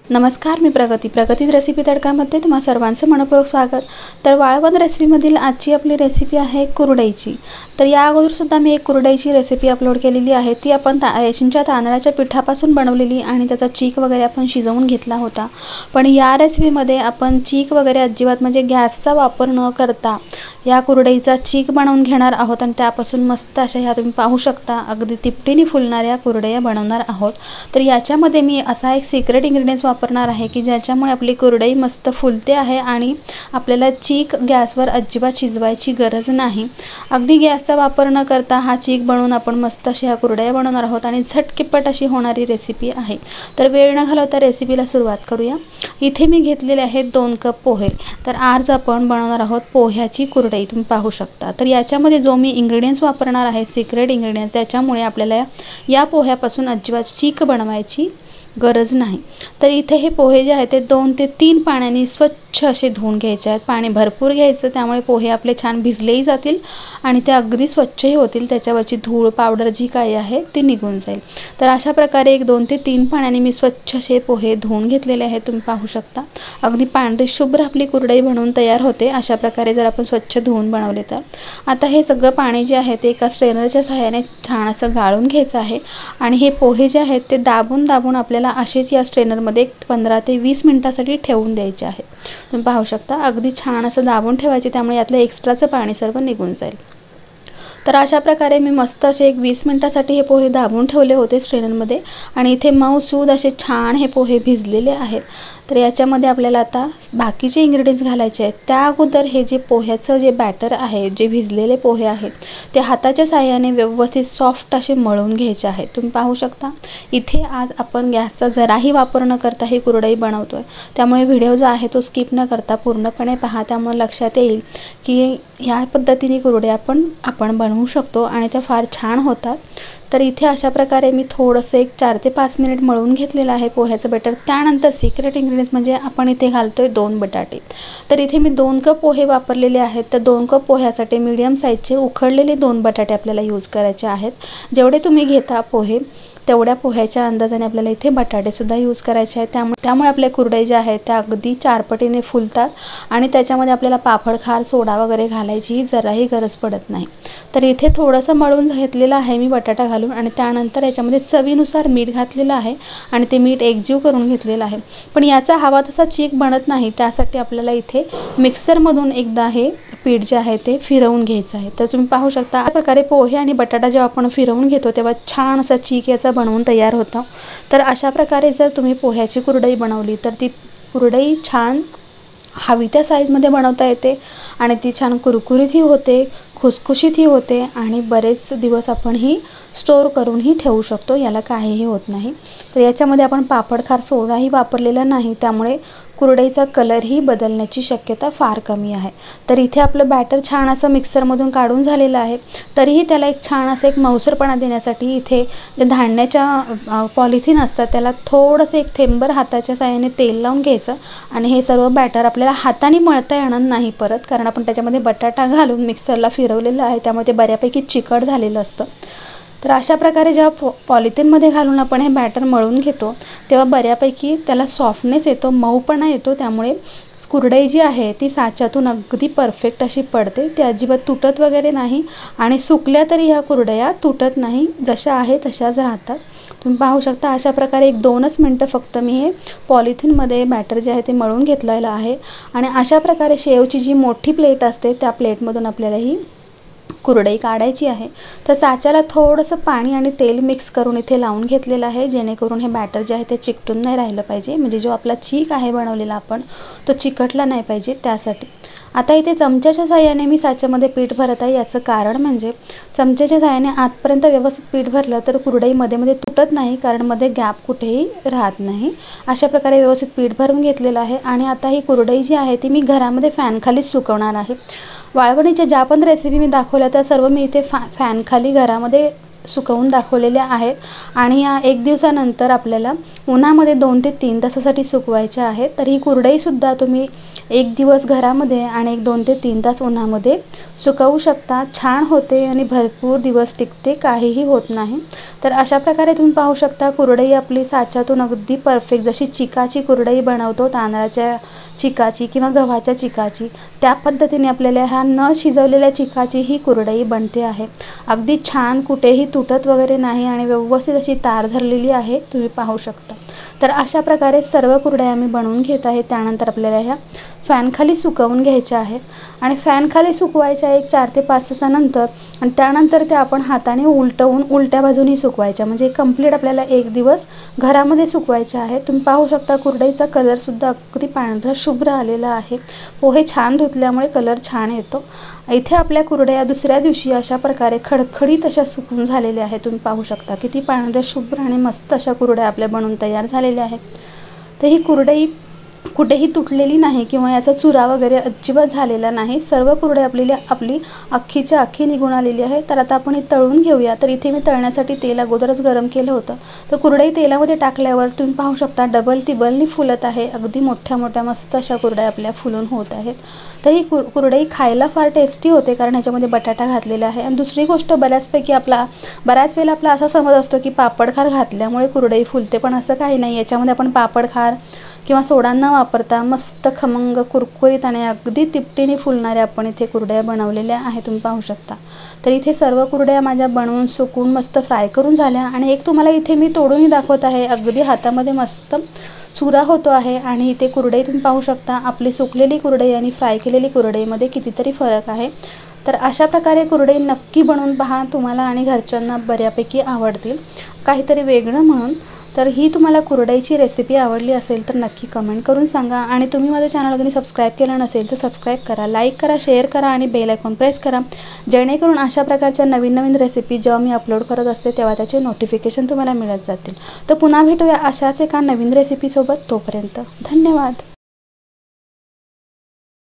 नमस्कार, मी प्रगतीच रेसिपी तडकामध्ये तुम्हा सर्वांचं मनपूर्वक स्वागत। तर वाळवण रेसिपीमधील आजची आपली रेसिपी आहे कुरडईची। तर या अगोदरसुद्धा मी एक कुरडईची रेसिपी अपलोड केलेली आहे। ती आपण रेशनच्या तांदळाच्या पिठापासून बनवलेली आणि त्याचा चीक वगैरे आपण शिजवून घेतला होता। पण या रेसिपीमध्ये आपण चीक वगैरे अजिबात म्हणजे गॅसचा वापर न करता या कुरडईचा चीक बनवून घेणार आहोत आणि त्यापासून मस्त अशा ह्या तुम्ही पाहू शकता अगदी तिपटीने फुलणाऱ्या कुरडया बनवणार आहोत। तर याच्यामध्ये मी असा एक सिक्रेट इन्ग्रेडियंट्स वापरणार आहे की ज्याच्यामुळे आपली कुरडई मस्त फुलते आहे आणि आपल्याला चीक गॅसवर अजिबात शिजवायची गरज नाही। अगदी गॅसचा वापर न करता हा चीक बनवून आपण मस्त अशा कुरडया बनवणार आहोत आणि झटपट अशी होणारी रेसिपी आहे। तर वेळ न घालवता रेसिपीला सुरुवात करूया। इथे मी घेतलेले आहेत 2 कप पोहे। तर आज आपण बनवणार आहोत पोह्याची कुरडई। तुम्ही पाहू शकता। तर याच्यामध्ये जो मी इन्ग्रेडियंट्स वापरणार आहे सिक्रेट इन्ग्रेडियंट्स, त्याच्यामुळे आपल्याला या पोह्यापासून अजिबात चीक बनवायची गरज नाही। तर इथे हे पोहे जे आहेत ते 2 ते 3 पाण्याने स्वच्छ असे धुवून घ्यायचे आहेत। पाणी भरपूर घ्यायचं, त्यामुळे पोहे आपले छान भिजलेही जातील आणि ते अगदी स्वच्छही होतील। त्याच्यावरची धूळ पावडर जी काही आहे ती निघून जाईल। तर अशा प्रकारे एक 2 ते 3 पाण्याने मी स्वच्छ असे पोहे धुवून घेतलेले आहेत। तुम्ही पाहू शकता अगदी पांढरी शुभ्र आपली कुरडई बनवून तयार होते अशा प्रकारे जर आपण स्वच्छ धुवून बनवले तर। आता हे सगळं पाणी जे आहे ते एका स्ट्रेनरच्या सहाय्याने छान असं गाळून घ्यायचं आहे आणि हे पोहे जे आहेत ते दाबून आपल्याला असेच या स्ट्रेनरमध्ये 15 ते 20 मिनिटांसाठी ठेवून द्यायचे आहे। तुम्ही पाहू शकता अगदी छान असं दाबून ठेवायचे, त्यामुळे यातलं एक्स्ट्राचं पाणी सर्व निघून जाईल। तर अशा प्रकारे मी मस्त असे एक 20 मिनिटांसाठी हे पोहे दाबून ठेवले होते स्ट्रेनरमध्ये आणि इथे मऊसूद असे छान हे पोहे भिजलेले आहेत। तर याच्यामध्ये आपल्याला आता बाकीचे इन्ग्रेडियंट्स घालायचे आहेत। त्या अगोदर हे जे पोह्याचं जे बॅटर आहे, जे भिजलेले पोहे आहेत ते हाताच्या साहाय्याने व्यवस्थित सॉफ्ट असे मळून घ्यायचे आहेत। तुम्ही पाहू शकता इथे आज आपण गॅसचा जराही वापर न करता ही कुरडई बनवतोय, त्यामुळे व्हिडिओ जो आहे तो स्किप न करता पूर्णपणे पहा। त्यामुळे लक्षात येईल की या पद्धतीने कुरडया आपण बनवू शकतो आणि त्या फार छान होतात। तर इथे अशा प्रकारे मी थोडंसं एक 4 ते 5 मिनिट मळून घेतलेलं आहे पोह्याचं बॅटर। त्यानंतर सिक्रेट इन्ग्रेडियंट्स म्हणजे आपण इथे घालतोय 2 बटाटे। तर इथे मी 2 कप पोहे वापरलेले आहेत। तर 2 कप पोह्यासाठी मीडियम साईजचे उकडलेले 2 बटाटे आपल्याला यूज करायचे आहेत। जेवढे तुम्ही घेता पोहे तेवढ्या पोह्याच्या अंदाजाने आपल्याला इथे बटाटे सुद्धा यूज करायचे आहेत। त्यामुळे आपल्या कुरडई ज्या आहेत त्या अगदी 4 पटीने फुलतात आणि त्याच्यामध्ये आपल्याला पापड खार सोडा वगैरे घालायची जराही गरज पडत नाही। तर इथे थोडंसं मळून घेतलेलं आहे मी बटाटा घालून आणि त्यानंतर याच्यामध्ये चवीनुसार मीठ घातलेलं आहे आणि ते मीठ एकजीव करून घेतलेलं आहे। पण याचा हवा तसा चीक बनत नाही, त्यासाठी आपल्याला इथे मिक्सरमधून एकदा हे पीठ जे आहे ते फिरवून घ्यायचं आहे। तर तुम्ही पाहू शकता अशा प्रकारे पोहे आणि बटाटा जेव्हा आपण फिरवून घेतो तेव्हा छान असा चीक याचा बनवून तयार होता। तर अशा प्रकारे जर तुम्ही पोह्याची कुरडई बनवली तर ती कुरडई छान हवी त्या साईजमध्ये बनवता येते आणि ती छान कुरकुरीतही होते, खुसखुशीतही होते आणि बरेच दिवस आपण ही स्टोर करूनही ठेवू शकतो, याला काहीही होत नाही। तर याच्यामध्ये आपण पापड खार सोडाही वापरलेला नाही, त्यामुळे कुरडईचा कलरही बदलण्याची शक्यता फार कमी आहे। तर इथे आपलं बॅटर छान असं मिक्सरमधून काढून झालेलं आहे। तरीही त्याला एक छान असं एक मऊसरपणा देण्यासाठी इथे जे धान्याच्या पॉलिथिन असतात त्याला थोडंसं एक थेंबर हाताच्या साहाय्याने तेल लावून घ्यायचं आणि हे सर्व बॅटर आपल्याला हाताने मळता येणार नाही परत, कारण आपण त्याच्यामध्ये बटाटा घालून मिक्सरला फिरवलेलं आहे, त्यामुळे ते बऱ्यापैकी चिकट झालेलं असतं। तर अशा प्रकारे जेव्हा पॉलिथिनमध्ये घालून आपण हे बॅटर मळून घेतो तेव्हा बऱ्यापैकी त्याला सॉफ्टनेस येतो, मऊपणा येतो, त्यामुळे कुरडई जी आहे ती साच्यातून अगदी परफेक्ट अशी पडते। ती अजिबात तुटत वगैरे नाही आणि सुकल्या तरी ह्या कुरडया तुटत नाही, जशा आहे तशाच राहतात। तुम्ही पाहू शकता अशा प्रकारे एक 2च मिनटं फक्त मी हे पॉलिथिनमध्ये बॅटर जे आहे ते मळून घेतलेलं आहे आणि अशा प्रकारे शेवची जी मोठी प्लेट असते त्या प्लेटमधून आपल्याला ही कुरडई काढायची आहे। तर साच्याला थोडंसं पाणी आणि तेल मिक्स करून इथे लावून घेतलेलं आहे, जेणेकरून हे बॅटर जे आहे ते चिकटून नाही राहिलं पाहिजे, म्हणजे जो आपला चीक आहे बनवलेला आपण तो चिकटला नाही पाहिजे त्यासाठी। आता इथे चमच्याच्या साहाय्याने मी साच्यामध्ये पीठ भरत आहे। याचं कारण म्हणजे चमच्याच्या साहाय्याने आतपर्यंत व्यवस्थित पीठ भरलं तर कुरडई मध्ये तुटत नाही, कारण मध्ये गॅप कुठेही राहत नाही। अशा प्रकारे व्यवस्थित पीठ भरून घेतलेलं आहे आणि आता ही कुरडई जी आहे ती मी घरामध्ये फॅनखालीच सुकवणार आहे। वाळवणीच्या ज्या पण रेसिपी मी दाखवल्या त्या सर्व मी इथे फॅनखाली घरामध्ये सुकवून दाखवलेल्या आहेत आणि या 1 दिवसानंतर आपल्याला उन्हामध्ये 2 ते 3 तासासाठी सुकवायच्या आहेत। तर ही कुरडईसुद्धा तुम्ही 1 दिवस घरामध्ये आणि 2 ते 3 तास उन्हामध्ये सुकवू शकता। छान होते आणि भरपूर दिवस टिकते, काहीही होत नाही। तर अशा प्रकारे तुम्ही पाहू शकता कुरडई आपली साच्यातून अगदी परफेक्ट, जशी चिकाची कुरडई बनवतो तांदळाच्या चिकाची किंवा गव्हाच्या चिकाची, त्या पद्धतीने आपल्याला ह्या न शिजवलेल्या चिकाची ही कुरडई बनते आहे। अगदी छान, कुठेही तुटत वगैरे नाही आणि व्यवस्थित अशी तार धरलेली आहे, तुम्ही पाहू शकता। तर अशा प्रकारे सर्व कुरडया मी बनवून घेत आहे। त्यानंतर आपल्याला ह्या फॅनखाली सुकवून घ्यायच्या आहेत आणि फॅनखाली सुकवायच्या 4 ते 5 तासानंतर आणि त्यानंतर त्या आपण हाताने उलटवून उलट्या बाजूनी सुकवायच्या, म्हणजे कंप्लीट आपल्याला 1 दिवस घरामध्ये सुकवायच्या आहेत। तुम्ही पाहू शकता कुरडईचा कलरसुद्धा अगदी पांढरा शुभ्र आलेला आहे। पोहे छान धुतल्यामुळे कलर छान येतो। इथे आपल्या कुरडया दुसऱ्या दिवशी अशा प्रकारे खडखडीत अशा सुकून झालेल्या आहेत। तुम्ही पाहू शकता किती पांढऱ्या शुभ्र आणि मस्त अशा कुरडया आपल्या बनून तयार झालेल्या आहेत। तर ही कुरडई कुठेही तुटलेली नाही किंवा याचा चुरा वगैरे अजिबात झालेला नाही। सर्व कुरडई आपली अख्खीच्या अख्खी निघून आलेली आहे। तर आता आपण हे तळून घेऊया। तर इथे मी तळण्यासाठी तेल अगोदरच गरम केलं होतं। तर कुरडई तेलामध्ये टाकल्यावर तुम्ही पाहू शकता डबल तिबलनी फुलत आहे। अगदी मोठ्या मोठ्या मस्त अशा कुरडया आपल्या फुलून होत आहेत। तर ही कुरडई खायला फार टेस्टी होते, कारण ह्याच्यामध्ये बटाटा घातलेला आहे। आणि दुसरी गोष्ट, बऱ्याच वेळेला आपला असा समज असतो की पापडखार घातल्यामुळे कुरडई फुलते, पण असं काही नाही। याच्यामध्ये आपण पापडखार किंवा सोडा न वापरता मस्त खमंग कुरकुरीत आणि अगदी तिपटीने फुलणाऱ्या आपण इथे कुरडया बनवलेल्या आहेत, तुम्ही पाहू शकता। तर इथे सर्व कुरडया माझ्या बनवून सुकून मस्त फ्राय करून झाल्या आणि एक तुम्हाला इथे मी तोडूनही दाखवत आहे। अगदी हातामध्ये मस्त चुरा होतो आहे आणि इथे कुरडई तुम्ही पाहू शकता। आपली सुकलेली कुरडई आणि फ्राय केलेली कुरडईमध्ये कितीतरी फरक आहे। तर अशा प्रकारे कुरडई नक्की बनवून पहा, तुम्हाला आणि घरच्यांना बऱ्यापैकी आवडतील, काहीतरी वेगळं म्हणून। तर ही तुम्हाला कुरडईची रेसिपी आवडली असेल तर नक्की कमेंट करून सांगा आणि तुम्ही माझ्या चॅनलला सबस्क्राईब केलं नसेल तर सबस्क्राईब करा, लाईक करा, शेअर करा आणि बेल आयकॉन प्रेस करा, जेणेकरून अशा प्रकारच्या नवीन नवीन रेसिपी जेव्हा मी अपलोड करत असते तेव्हा त्याचे नोटिफिकेशन तुम्हाला मिळत जातील। तर पुन्हा भेटूया अशाच एका नवीन रेसिपीसोबत। तोपर्यंत धन्यवाद।